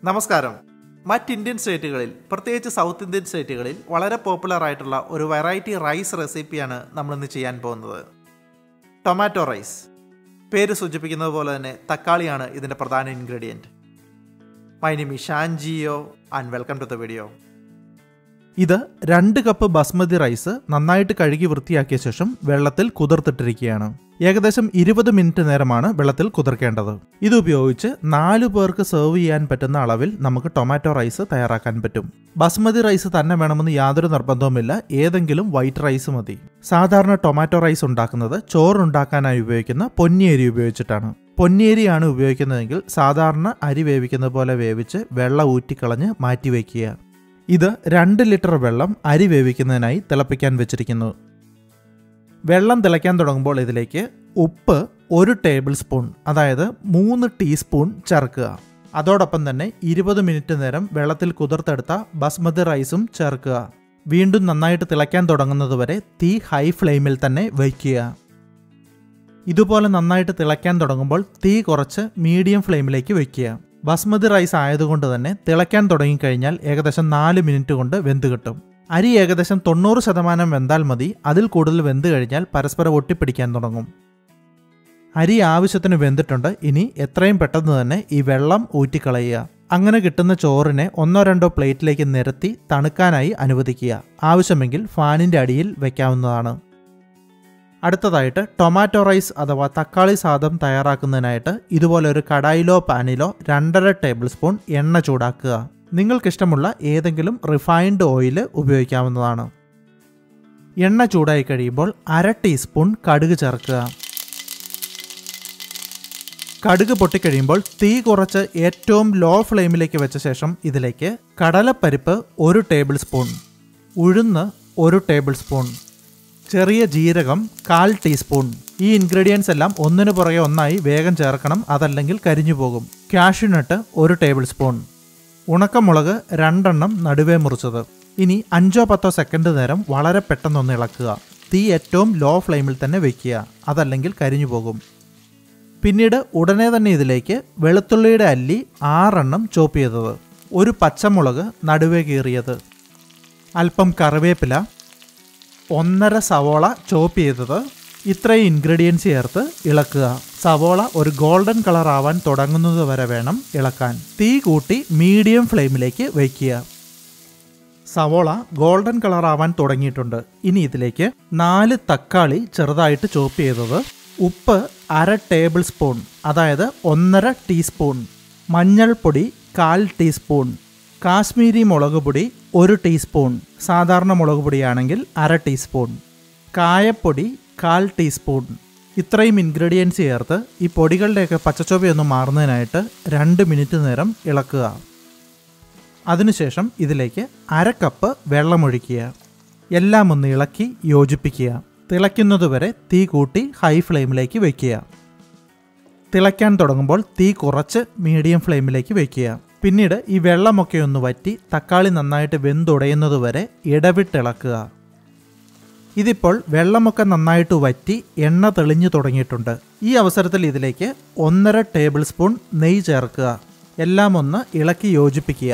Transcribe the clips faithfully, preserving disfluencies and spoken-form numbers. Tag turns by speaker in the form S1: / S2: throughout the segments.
S1: നമസ്കാരം. മറ്റ് ഇന്ത്യൻ സ്റ്റേറ്റുകളിൽ, പ്രത്യേകിച്ച് സൗത്ത് ഇന്ത്യൻ സ്റ്റേറ്റുകളിൽ വളരെ പോപ്പുലർ ആയിട്ടുള്ള ഒരു വെറൈറ്റി റൈസ് റെസിപ്പിയാണ് നമ്മളിന്ന് ചെയ്യാൻ പോകുന്നത്. Tomato rice. പേര് സൂചിപ്പിക്കുന്നത് പോലെ തന്നെ തക്കാളിയാണ് ഇതിൻ്റെ പ്രധാന ingredient. My name is Shaan Geo and welcome to the video. ഇത് രണ്ട് കപ്പ് ബസ്മതി റൈസ് നന്നായിട്ട് കഴുകി വൃത്തിയാക്കിയ ശേഷം വെള്ളത്തിൽ കുതിർത്തിട്ടിരിക്കുകയാണ്. ഏകദേശം ഇരുപത് മിനിറ്റ് നേരമാണ് വെള്ളത്തിൽ കുതിർക്കേണ്ടത്. ഇതുപയോഗിച്ച് നാലു പേർക്ക് സെർവ് ചെയ്യാൻ പറ്റുന്ന അളവിൽ നമുക്ക് ടൊമാറ്റോ റൈസ് തയ്യാറാക്കാൻ പറ്റും. ബസ്മതി റൈസ് തന്നെ വേണമെന്ന് യാതൊരു നിർബന്ധവുമില്ല, ഏതെങ്കിലും വൈറ്റ് റൈസ് മതി. സാധാരണ ടൊമാറ്റോ റൈസ് ഉണ്ടാക്കുന്നത് ചോറുണ്ടാക്കാനായി ഉപയോഗിക്കുന്ന പൊന്നിയരി ഉപയോഗിച്ചിട്ടാണ്. പൊന്നിയരിയാണ് ഉപയോഗിക്കുന്നതെങ്കിൽ സാധാരണ അരി വേവിക്കുന്ന പോലെ വേവിച്ച് വെള്ളം ഊറ്റിക്കളഞ്ഞ് മാറ്റിവെക്കുക. ഇത് രണ്ട് ലിറ്റർ വെള്ളം അരി വേവിക്കുന്നതിനായി തിളപ്പിക്കാൻ വെച്ചിരിക്കുന്നു. വെള്ളം തിളയ്ക്കാൻ തുടങ്ങുമ്പോൾ ഇതിലേക്ക് ഉപ്പ് ഒരു ടേബിൾ സ്പൂൺ, അതായത് മൂന്ന് ടീസ്പൂൺ ചേർക്കുക. അതോടൊപ്പം തന്നെ ഇരുപത് മിനിറ്റ് നേരം വെള്ളത്തിൽ കുതിർത്തെടുത്ത ബസ്മതി റൈസും ചേർക്കുക. വീണ്ടും നന്നായിട്ട് തിളയ്ക്കാൻ തുടങ്ങുന്നതുവരെ തീ ഹൈ ഫ്ലെയിമിൽ തന്നെ വയ്ക്കുക. ഇതുപോലെ നന്നായിട്ട് തിളയ്ക്കാൻ തുടങ്ങുമ്പോൾ തീ കുറച്ച് മീഡിയം ഫ്ലെയിമിലേക്ക് വയ്ക്കുക. ബസ്മതി റൈസ് ആയതുകൊണ്ട് തന്നെ തിളയ്ക്കാൻ തുടങ്ങിക്കഴിഞ്ഞാൽ ഏകദേശം നാല് മിനിറ്റ് കൊണ്ട് വെന്ത് കിട്ടും. അരി ഏകദേശം തൊണ്ണൂറ് ശതമാനം വെന്താൽ മതി. അതിൽ കൂടുതൽ വെന്ത് കഴിഞ്ഞാൽ പരസ്പരം ഒട്ടിപ്പിടിക്കാൻ തുടങ്ങും. അരി ആവശ്യത്തിന് വെന്തിട്ടുണ്ട്. ഇനി എത്രയും പെട്ടെന്ന് തന്നെ ഈ വെള്ളം ഊറ്റിക്കളയുക. അങ്ങനെ കിട്ടുന്ന ചോറിനെ ഒന്നോ രണ്ടോ പ്ലേറ്റിലേക്ക് നിരത്തി തണുക്കാനായി അനുവദിക്കുക. ആവശ്യമെങ്കിൽ ഫാനിൻ്റെ അടിയിൽ വയ്ക്കാവുന്നതാണ്. അടുത്തതായിട്ട് ടൊമാറ്റോ റൈസ് അഥവാ തക്കാളി സാദം തയ്യാറാക്കുന്നതിനായിട്ട് ഇതുപോലെ ഒരു കടായിലോ പാനിലോ രണ്ടര ടേബിൾ സ്പൂൺ എണ്ണ ചൂടാക്കുക. നിങ്ങൾക്കിഷ്ടമുള്ള ഏതെങ്കിലും റിഫൈൻഡ് ഓയിൽ ഉപയോഗിക്കാവുന്നതാണ്. എണ്ണ ചൂടായി കഴിയുമ്പോൾ അര ടീസ്പൂൺ കടുക് ചേർക്കുക. കടുക് പൊട്ടിക്കഴിയുമ്പോൾ തീ കുറച്ച് ഏറ്റവും ലോ ഫ്ലെയിമിലേക്ക് വെച്ച ശേഷം ഇതിലേക്ക് കടലപ്പരിപ്പ് ഒരു ടേബിൾ സ്പൂൺ, ഉഴുന്ന് ഒരു ടേബിൾ സ്പൂൺ, ചെറിയ ജീരകം കാൽ ടീസ്പൂൺ. ഈ ഇൻഗ്രീഡിയൻസ് എല്ലാം ഒന്നിനു പുറകെ ഒന്നായി വേഗം ചേർക്കണം, അതല്ലെങ്കിൽ കരിഞ്ഞു പോകും. കാഷ്യൂനട്ട് ഒരു ടേബിൾ സ്പൂൺ, ഉണക്കമുളക് രണ്ടെണ്ണം നടുവേ മുറിച്ചത്. ഇനി അഞ്ചോ പത്തോ സെക്കൻഡ് നേരം വളരെ പെട്ടെന്നൊന്ന് ഇളക്കുക. തീ ഏറ്റവും ലോ ഫ്ലെയിമിൽ തന്നെ വെക്കുക, അതല്ലെങ്കിൽ കരിഞ്ഞു പോകും. പിന്നീട് ഉടനെ തന്നെ ഇതിലേക്ക് വെളുത്തുള്ളിയുടെ അല്ലി ആറെണ്ണം ചോപ്പ് ചെയ്തത്, ഒരു പച്ചമുളക് നടുവേ കീറിയത്, അല്പം കറിവേപ്പില, ഒന്നര സവോള ചോപ്പ് ചെയ്തത്. ഇത്രയും ഇൻഗ്രീഡിയൻസ് ചേർത്ത് ഇളക്കുക. സവോള ഒരു ഗോൾഡൻ കളർ ആവാൻ തുടങ്ങുന്നത് വരെ വേണം ഇളക്കാൻ. തീ കൂട്ടി മീഡിയം ഫ്ലെയിമിലേക്ക് വയ്ക്കുക. സവോള ഗോൾഡൻ കളർ ആവാൻ തുടങ്ങിയിട്ടുണ്ട്. ഇനി ഇതിലേക്ക് നാല് തക്കാളി ചെറുതായിട്ട് ചോപ്പ് ചെയ്തത്, ഉപ്പ് അര ടേബിൾ സ്പൂൺ, അതായത് ഒന്നര ടീസ്പൂൺ, മഞ്ഞൾപ്പൊടി കാൽ ടീസ്പൂൺ, കാശ്മീരി മുളക് പൊടി ഒരു ടീസ്പൂൺ, സാധാരണ മുളക് പൊടിയാണെങ്കിൽ അര ടീസ്പൂൺ, കായപ്പൊടി കാൽ ടീസ്പൂൺ. ഇത്രയും ഇൻഗ്രീഡിയൻസ് ചേർത്ത് ഈ പൊടികളുടെയൊക്കെ പച്ചച്ചൊവയൊന്ന് മാറുന്നതിനായിട്ട് രണ്ട് മിനിറ്റ് നേരം ഇളക്കുക. അതിനുശേഷം ഇതിലേക്ക് അര കപ്പ് വെള്ളമൊഴിക്കുക. എല്ലാം ഒന്ന് ഇളക്കി യോജിപ്പിക്കുക. തിളയ്ക്കുന്നതുവരെ തീ കൂട്ടി ഹൈ ഫ്ലെയിമിലേക്ക് വയ്ക്കുക. തിളയ്ക്കാൻ തുടങ്ങുമ്പോൾ തീ കുറച്ച് മീഡിയം ഫ്ലെയിമിലേക്ക് വയ്ക്കുക. പിന്നീട് ഈ വെള്ളമൊക്കെ ഒന്ന് വറ്റി തക്കാളി നന്നായിട്ട് വെന്തുടയുന്നതുവരെ ഇടവിട്ടിളക്കുക. ഇതിപ്പോൾ വെള്ളമൊക്കെ നന്നായിട്ട് വറ്റി എണ്ണ തെളിഞ്ഞു തുടങ്ങിയിട്ടുണ്ട്. ഈ അവസരത്തിൽ ഇതിലേക്ക് ഒന്നര ടേബിൾ സ്പൂൺ നെയ്യ് ചേർക്കുക. എല്ലാം ഒന്ന് ഇളക്കി യോജിപ്പിക്കുക.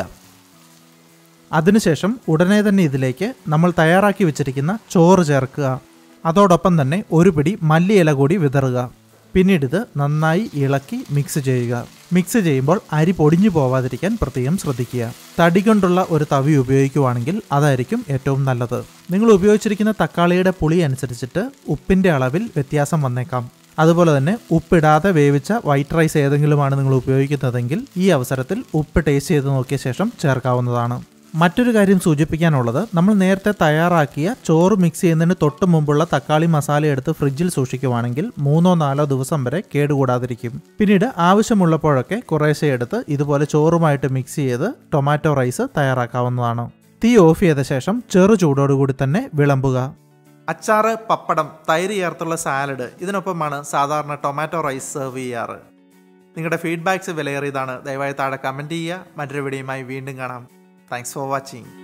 S1: അതിനുശേഷം ഉടനെ തന്നെ ഇതിലേക്ക് നമ്മൾ തയ്യാറാക്കി വെച്ചിരിക്കുന്ന ചോറ് ചേർക്കുക. അതോടൊപ്പം തന്നെ ഒരു പിടി മല്ലിയില കൂടി വിതറുക. പിന്നീട് ഇത് നന്നായി ഇളക്കി മിക്സ് ചെയ്യുക. മിക്സ് ചെയ്യുമ്പോൾ അരി പൊടിഞ്ഞു പോവാതിരിക്കാൻ പ്രത്യേകം ശ്രദ്ധിക്കുക. തടി കൊണ്ടുള്ള ഒരു തവി ഉപയോഗിക്കുകയാണെങ്കിൽ അതായിരിക്കും ഏറ്റവും നല്ലത്. നിങ്ങൾ ഉപയോഗിച്ചിരിക്കുന്ന തക്കാളിയുടെ പുളി അനുസരിച്ചിട്ട് ഉപ്പിൻ്റെ അളവിൽ വ്യത്യാസം വന്നേക്കാം. അതുപോലെ തന്നെ ഉപ്പിടാതെ വേവിച്ച വൈറ്റ് റൈസ് ഏതെങ്കിലുമാണ് നിങ്ങൾ ഉപയോഗിക്കുന്നതെങ്കിൽ ഈ അവസരത്തിൽ ഉപ്പ് ടേസ്റ്റ് ചെയ്ത് നോക്കിയ ശേഷം ചേർക്കാവുന്നതാണ്. മറ്റൊരു കാര്യം സൂചിപ്പിക്കാനുള്ളത്, നമ്മൾ നേരത്തെ തയ്യാറാക്കിയ ചോറ് മിക്സ് ചെയ്യുന്നതിന് തൊട്ട് മുമ്പുള്ള തക്കാളി മസാല എടുത്ത് ഫ്രിഡ്ജിൽ സൂക്ഷിക്കുവാണെങ്കിൽ മൂന്നോ നാലോ ദിവസം വരെ കേടുകൂടാതിരിക്കും. പിന്നീട് ആവശ്യമുള്ളപ്പോഴൊക്കെ കുറേശ്ശെ എടുത്ത് ഇതുപോലെ ചോറുമായിട്ട് മിക്സ് ചെയ്ത് ടൊമാറ്റോ റൈസ് തയ്യാറാക്കാവുന്നതാണ്. തീ ഓഫ് ചെയ്ത ശേഷം ചെറു ചൂടോടുകൂടി തന്നെ വിളമ്പുക. അച്ചാറ്, പപ്പടം, തൈര് ചേർത്തുള്ള സാലഡ്, ഇതിനൊപ്പമാണ് സാധാരണ ടൊമാറ്റോ റൈസ് സെർവ് ചെയ്യാറ്. നിങ്ങളുടെ ഫീഡ്ബാക്ക്സ് വിലയേറിയതാണ്. ദയവായി താഴെ കമൻറ്റ് ചെയ്യുക. മറ്റൊരു വീഡിയോയുമായി വീണ്ടും കാണാം. Thanks for watching.